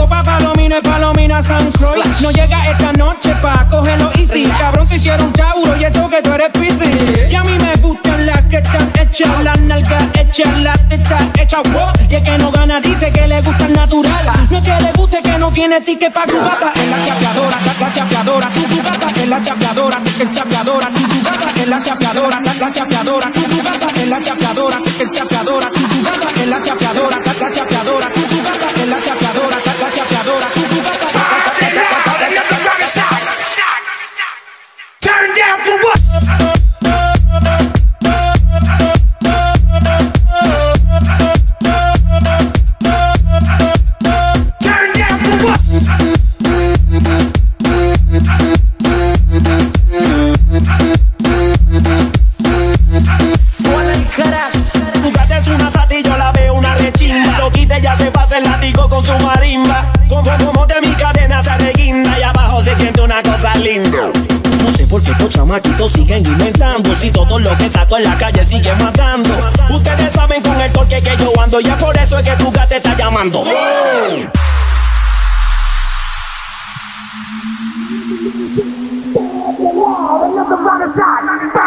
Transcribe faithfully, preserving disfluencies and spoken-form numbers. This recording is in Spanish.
pa' Palomino y Palomina San Croix. No llega esta noche pa' cogerlo easy. Cabrón, te hicieron Tauro y eso que tú eres Piscis. Y a mí me gustan las que están hechas, las nalgas hechas, las tetas hechas, wow. Y el que no gana dice que le gusta el natural. No es que le guste que no tiene ticket pa' tu gata. Es la chapeadora, la chapeadora, tu tu gata. Es la chapeadora, el chapeadora, tu tu gata. Es la chapeadora, la chapeadora, tu tu gata. Es la chapeadora, el chapeadora, tu tu gata. Es la chapeadora, la chapeadora, tu tu gata. Es la chapeadora, la chapeadora, tu tu gata. Turn down for what? Con su marimba, como, como de mi cadena se reguinda y abajo se siente una cosa linda. No sé por qué estos chamaquitos siguen inventando, si todo lo que saco en la calle sigue matando. Ustedes saben con el torque que yo ando, ya por eso es que tu gata te está llamando. ¡Oh! Wow,